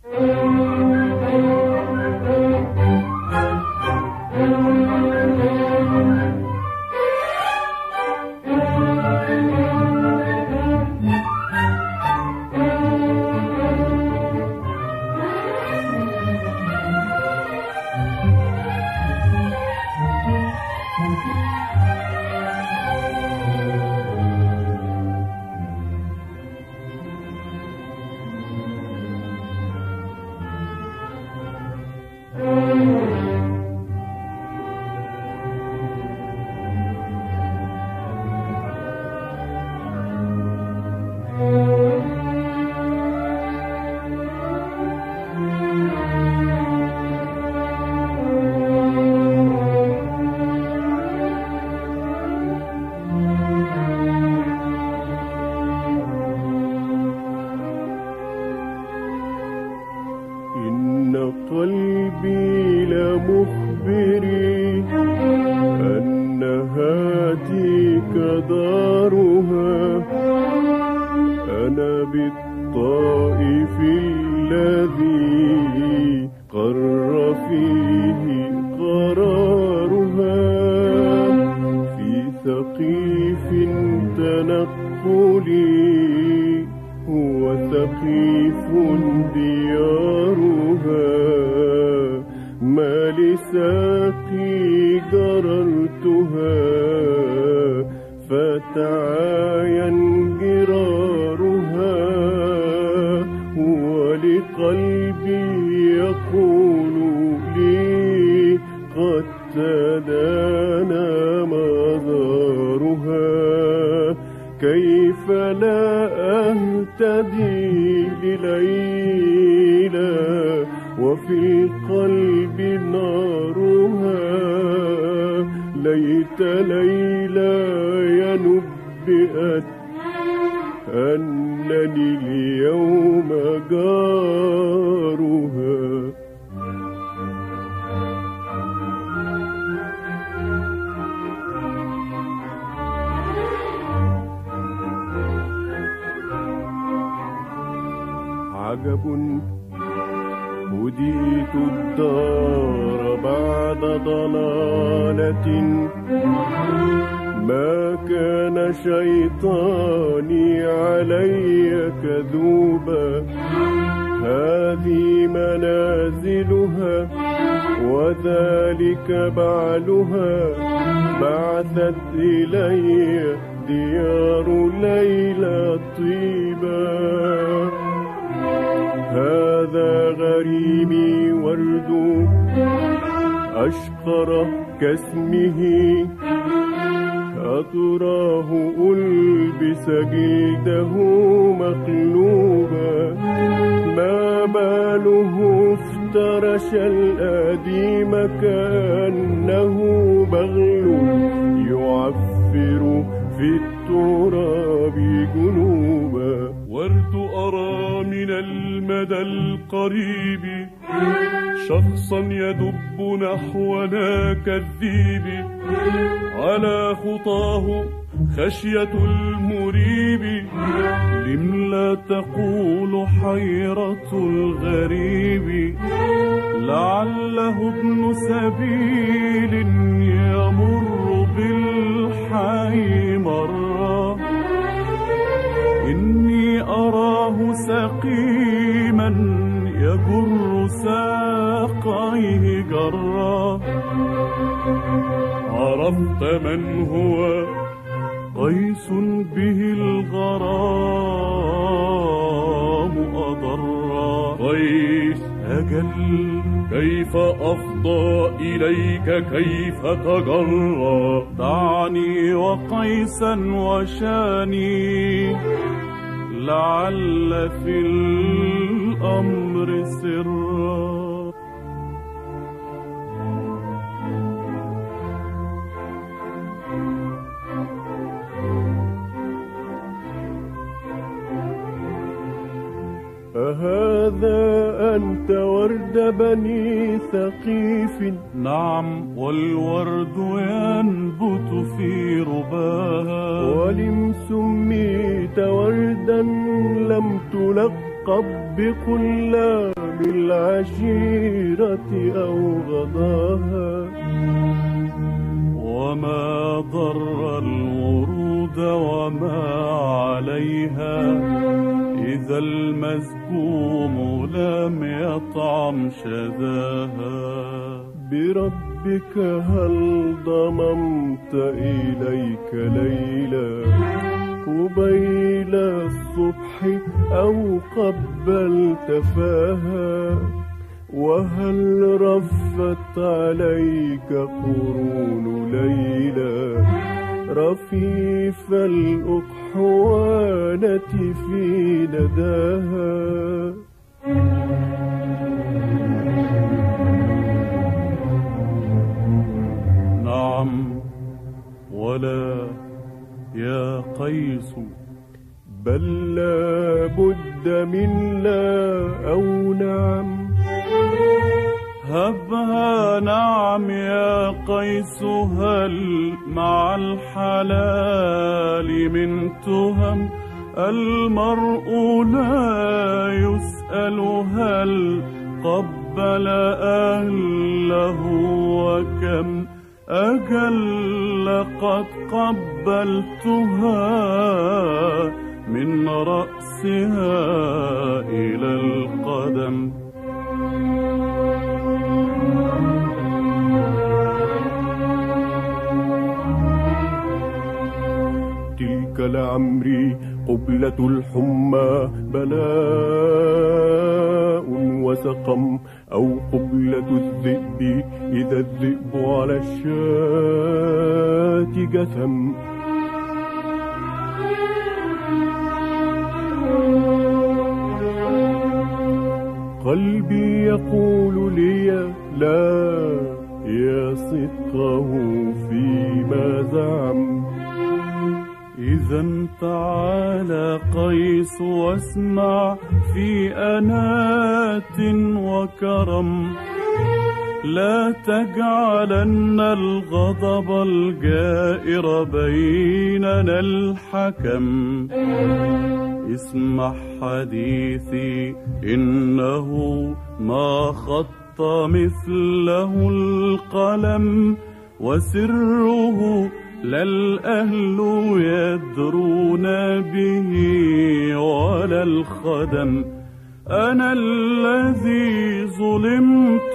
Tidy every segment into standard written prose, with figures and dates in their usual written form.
قلبي لمخبري أن هاتيك دارها. أنا بالطائف الذي قر فيه قرارها، في ثقيف تنقلي هو ثقيف ديارها. ما لساقي جررتها فتعاين جرارها، ولقلبي يقول لي قد تدانى مزارها. كيف لا أهتدي لليلى وفي القلب نارها. ليت ليلى ينبئت أنني اليوم جارها. عجب هديت الدار بعد ضلالة، ما كان شيطاني علي كذوبا. هذه منازلها وذلك بعلها، بعثت إلي ديار ليلى طيبا. هذا غريمي ورد أشقر كاسمه، أتراه ألبس جلده مقلوبا. ما باله افترش الأديم كأنه بغل يعفر في التراب جنوبا. ورد أرى من المدى القريب شخصا يدب نحونا كالذيب، على خطاه خشية المريب. لم لا تقول حيرة الغريب، لعله ابن سبيل يمر بالحي مرة. إني أراه سقيما يجر ساقيه جرا. عرفت من هو قيس به الغرام أضرا. قيس أجل كيف أفضى إليك كيف تجرى. دعني وقيسا وشاني، لعل في الأمر سرا. أهذا أنت ورد بني ثقيف؟ نعم، والورد ينبت في رباها. ولم سميت وردا لم تلقب بقلام بالعشيرة أو غضاها. وما ضر الورود وما عليها إذا المزكوم لم يطعم شذاها. بربك هل ضممت إليك ليلى قبيل الصبح أو قبلت فاها؟ وهل رفت عليك قرون ليلى رفيف الأقحوانة في نداها؟ نعم ولا يا قيس، بل لا بد من لا أو نعم. هبها نعم يا قيس، هل مع الحلال من تهم؟ المرء لا يسأل هل قبل أهله وكم، أجل قد قبلتها من رأسها إلى القدم. تلك لعمري قبلة الحمى بلاء وسقم، أو قبلة الذئب إذا الذئب على الشاة جثم. قلبي يقول لي لا يصدقه فيما زعم. إذا تعالى قيس واسمع في أنات وكرم، لا تجعلن الغضب الجائر بيننا الحكم. اسمع حديثي إنه ما خط مثله القلم، وسره لا الأهل يدرون به ولا الخدم. أنا الذي ظلمت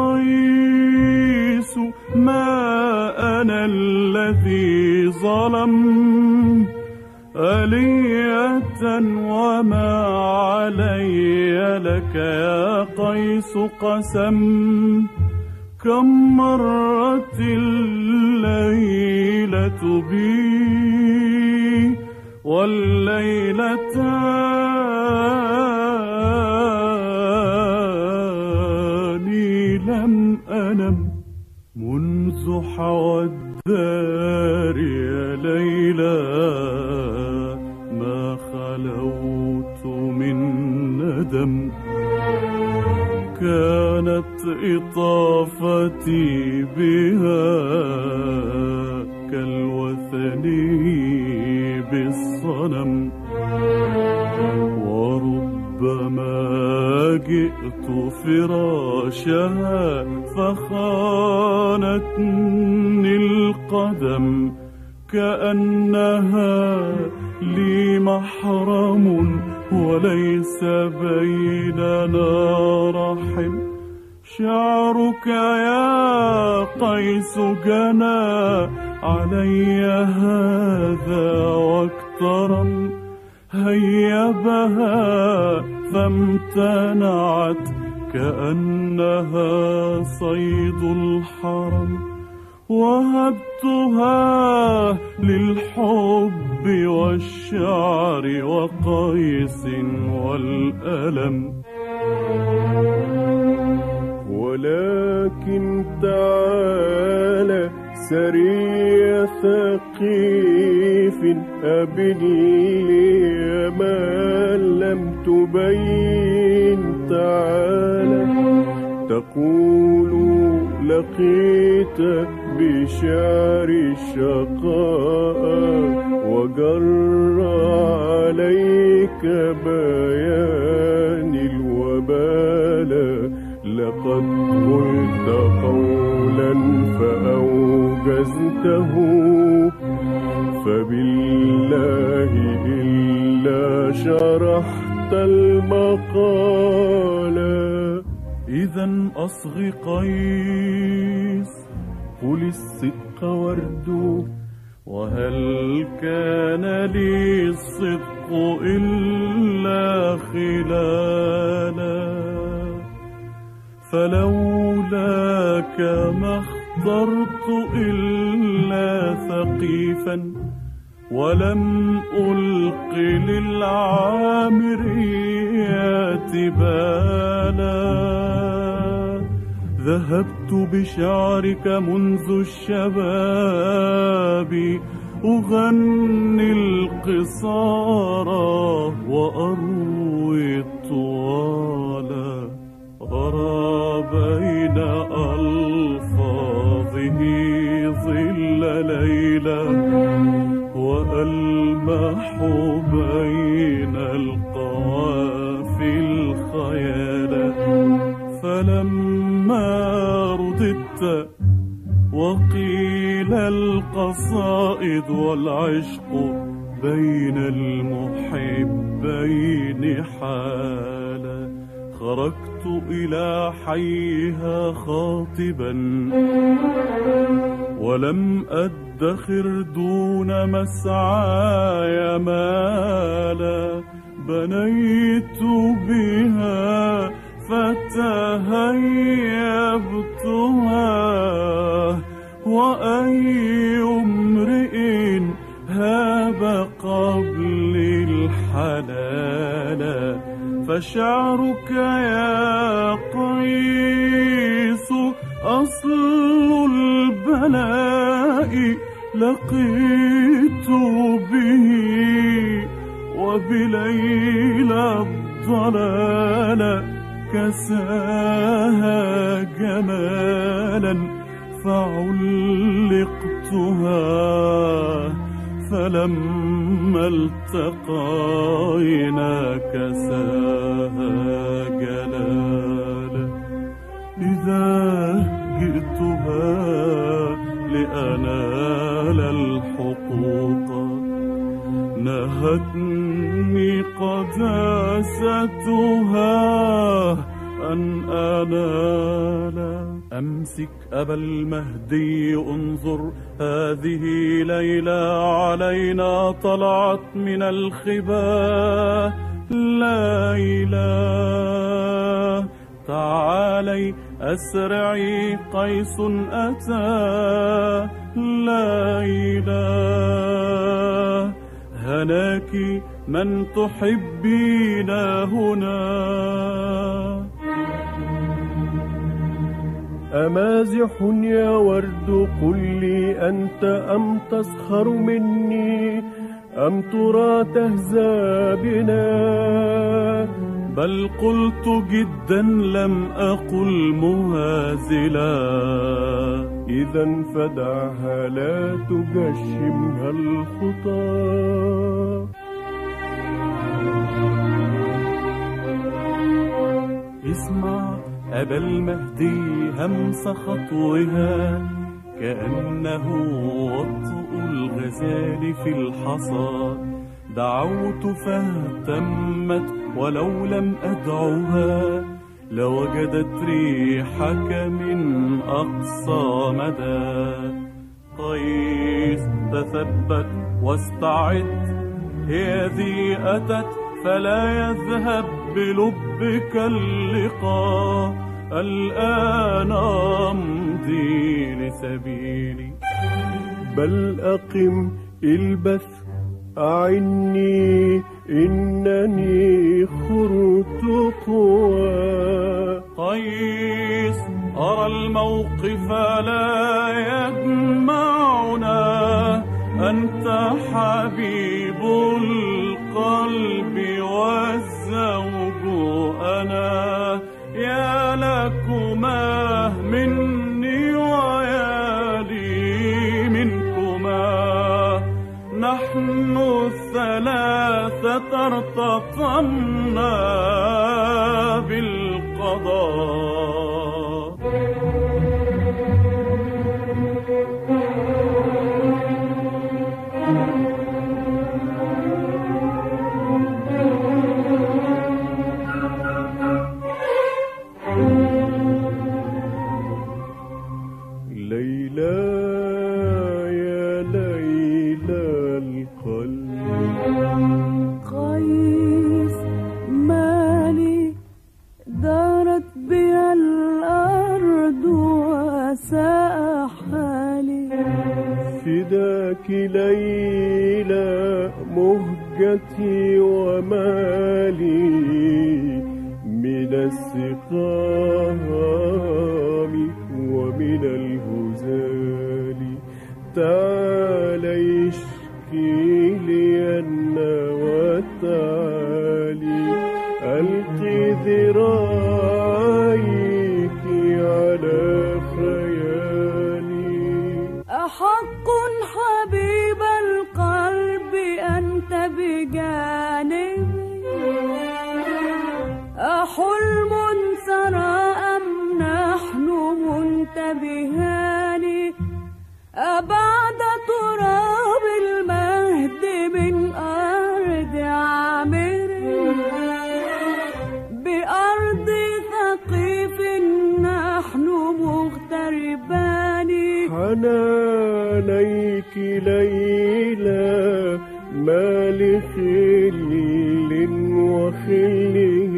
قيس، ما أنا الذي ظلم. ألية وما علي لك يا قيس قسم. كم مرت الليلة بي والليلتان لم أنم، منذ حوى الدار يا ليلى ما خلوت من ندم. كانت إطافتي بها كالوثن بالصنم، وربما جئت فراشها فخانتني القدم. كأنها لي محرم وليس بيننا رحم. شعرك يا قيس جنى علي هذا واكترم. هيبها فامتنعت كأنها صيد الحرم. وهبتها للحب والشعر وقيس والألم. ولكن تعالى سري ثقيف أبن لي ما لم تبين. تعالى تقول لقيت بشعر الشقاء وجر عليك بيان الوبال أنجزته، فبالله إلا شرحت المقالة. إذا أصغ قيس، قل الصدق ورد، وهل كان لي الصدق إلا خلالا؟ فلولاك ما اخترت إلا ثقيفا، ولم ألق للعامريات بالا. ذهبت بشعرك منذ الشباب أغني القصار وأروي الطوالا. أرى بين ألفاظه ظل ليلى، وألمح بين القوافي الخيالا. فلما رددت وقيل القصائد والعشق بين المحبين حالا، خرجت إلى حيها خاطبا، ولم أدخر دون مسعاي مالا. بنيت بها فتهيبتها، وأي امرئ هاب قبل الحلال. فشعرك يا قيس أصل البلاء، لقيت به وبليلى الضلال كساها جمالا. فعلقتها فلما التقينا كساها جلالا. إذا جئتها لأنال الحقوق، نهتني قداستها أن أنال. أمسك أبا المهدي انظر، هذه ليلى علينا طلعت من الخبا. ليلى تعالي أسرعي، قيس أتى. ليلى هناك من تحبين هنا. أمازح يا ورد، قل لي أنت أم تسخر مني، أم ترى تهزى بنا؟ بل قلت جدا لم أقل مهازلا. إذا فدعها لا تجشمها الخطى. اسمع أبا المهدي همس خطوها، كأنه وطء الغزال في الحصى. دعوت فاهتمت ولو لم أدعها، لوجدت ريحك من أقصى مدى. قيس تثبت واستعد، هي ذي أتت فلا يذهب بلبك اللقاء. الآن أمضي لسبيلي، بل أقم البث أعني، إنني خرت قوى. قيس أرى الموقف لا يجمعنا، أنت حبيب القلب والزوج أنا. يا لكما مني ويا لي منكما، نحن الثلاثة ارتطمنا بالقضاء. عليك ليلى مهجتي ومالي من السقام ومن الهزال. تعالي اشكي لي النوى تعالي ألقي ذراعيك على خيالي. أحق حبيب القلب أنت بجانبي، أحلم سرى أم نحن منتبهان؟ أبعد تراب المهد من أرض عامر بأرض ثقيف نحن مغتربان. حنانيك ليلى ما لخل وخله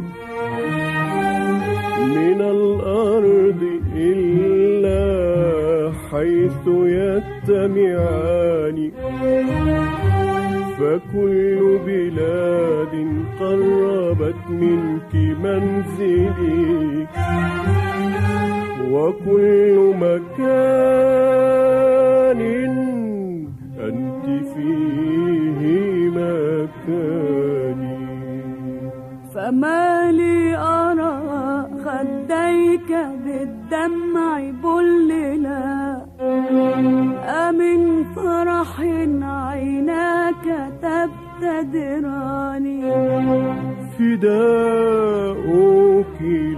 من الأرض إلا حيث يجتمعان. فكل بلاد قربت منك منزلي وكل مكان أنت فيه مكاني. فما لي أرى خديك بالدمع بللا أمن فرح عيناك تبتدران؟ فداؤك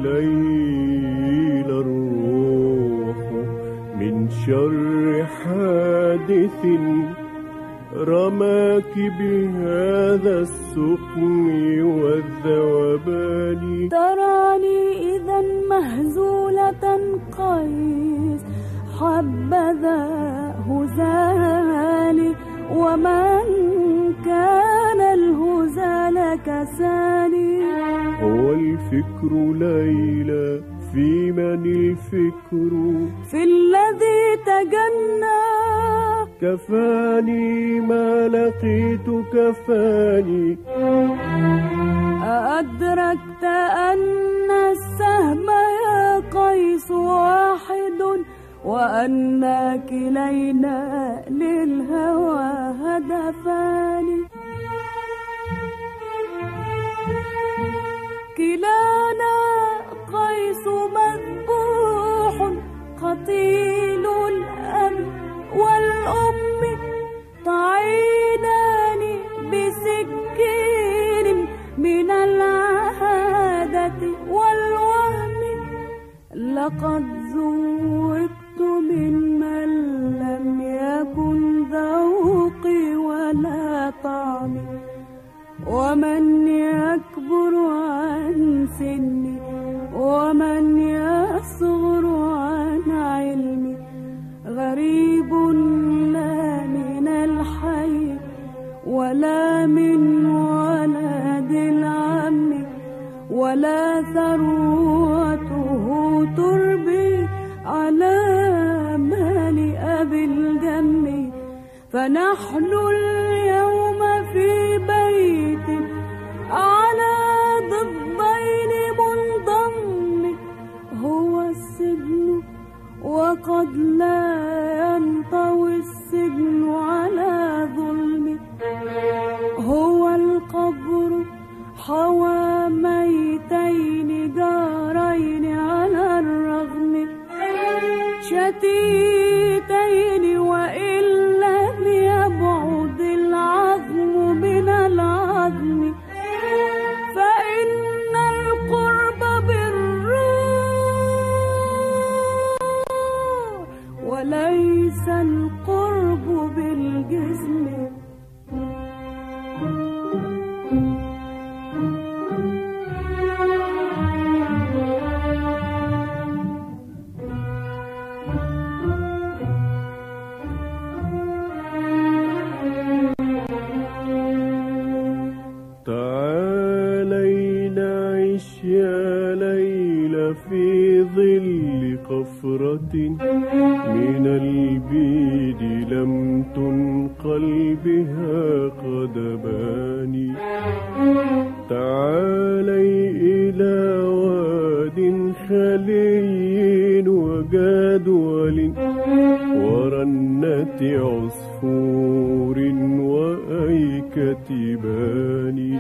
ليل الروح من شر حادث رماك بهذا السقم والذوبان. تراني إذا مهزولة قيس حبذا هزالي ومن كان الهزال كساني. هو الفكر ليلى في من الفكر في الذي تجنى كفاني ما لقيت كفاني. أأدركت أن السهم يا قيس واحد وأن كلينا للهوى هدفان؟ كلانا قيس مذبوح قتيل الأب والأم طعينان بسكين من العادة والوهم. لقد زوجت ممن لم يكن ذوقي ولا طعمي ومن يكبر عن سني ومن يصغر عن علمي. غريب لا من الحي ولا من ولد العم ولا ثروته تربي على مال أبي الجم. فنحن اليوم في بيت على ضدين منضم، هو السجن وقد لا ينطوي السجن على ظلم. هو القبر حوى ميتين جارين على الرغم شتيتين وإن لم يبعد العظم من العظم. فإن القرب بالروح وليس القرب بالجسم. تعالي نعيش يا ليلى في ظل قبر صفرة من البيد لم تنقل بها قدمان. تعالي إلى واد خلي وجدول ورنة عصفور وأيكة باني.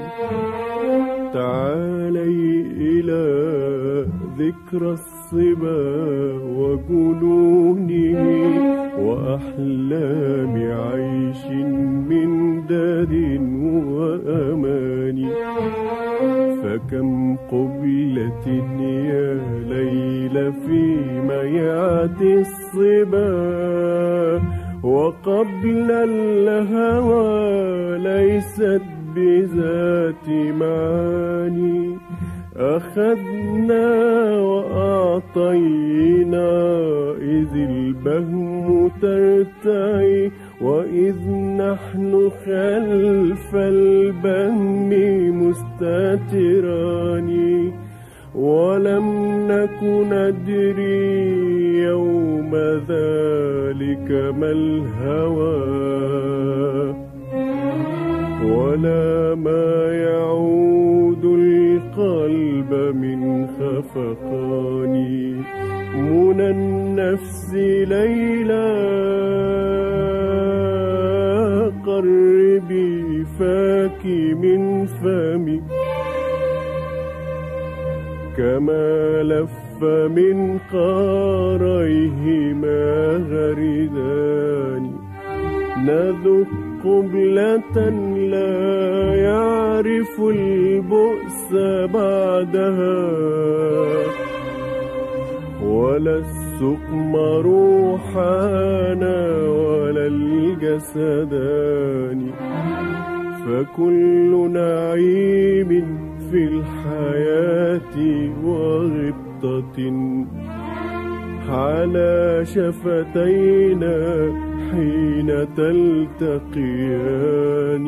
تعالي إلى ذكرى الصبا وجنونه وأحلام عيش من دار وأمان. فكم قبلة يا ليل في ميعاد الصبا وقبل الهوى ليست بذات معاني. أخذنا وأعطينا إذ البهم ترتعي وإذ نحن خلف البهم مستتران. ولم نكن ندري يوم ذلك ما الهوى ولا ما يعود القلب من خفقان. منى النفس ليلى قربي فاك من فمي كما لف من قاريهما غردان. نذق قبلة لا يعرف البؤس بعدها ولا السقم روحانا ولا الجسدان. فكل نعيم في الحياة وغبطة على شفتينا حين تلتقيان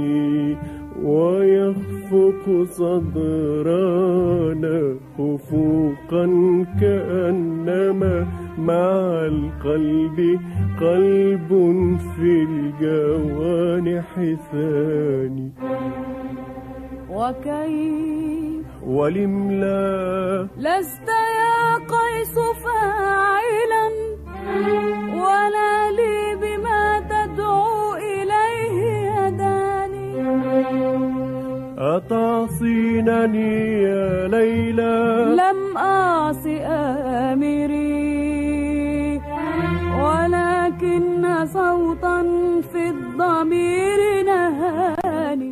ويخفق صدرانا خفوقا كأنما مع القلب قلب في الجوانح ثاني. وكيف ولملا لست يا قيس فاعلا ولا لي بما تدعو إليه يداني. أتعصينني يا ليلى لم أعص آمري ولكن صوتا في الضمير نهاني.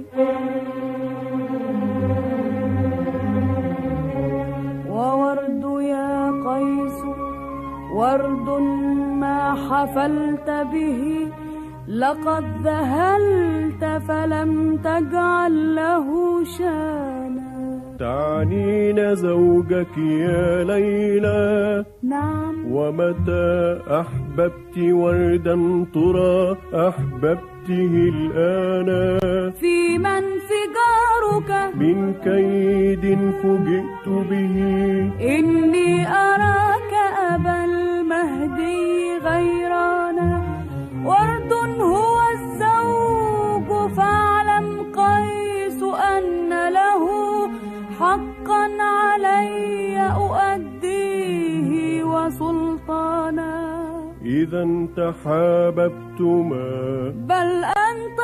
وورد يا قيس ورد ما حفلت به لقد ذهلت فلم تجعل له شانا. تعنين زوجك يا ليلى؟ نعم. ومتى أحببت وردا ترى أحببته الآن؟ فيما انفجارك من كيد فجئت به. إني أراك أبا المهدي غيرانا. ورد هو الزوج فاعلم قيس أن له حقا علي أؤديه وسلطانا. إذا تحاببتما بل أنت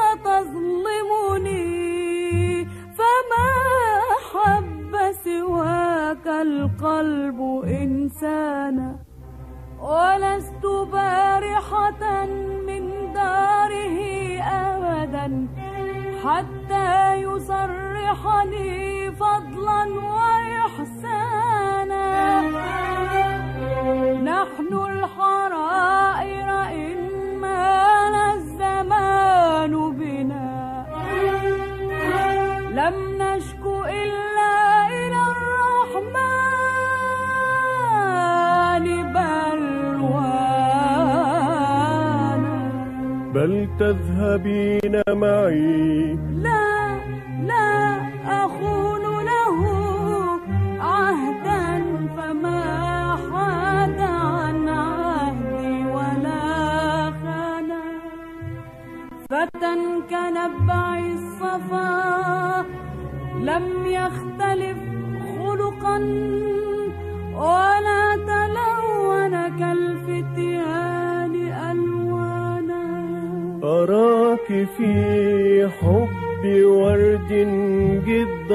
تظلمني فما حب سواك القلب إنسانا. ولست بارحة من داره أبدا حتى يصرحني فضلا وإحسانا. نحن الحرائر إن مال الزمان بنا لم نشك إلا إلى الرحمن بلوانا. بل تذهبين معي. لا لا أخون له عهدا فما حاد عن في حب ورد جد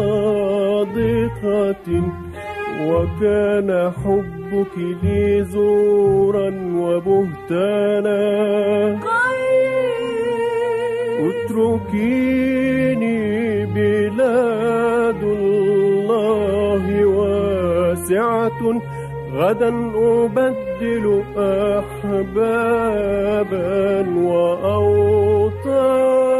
صادقة، وكان حبك لي زورا وبهتانا. اتركيني بلاد الله واسعة، غدا أبدل أحبابا وأوطانا.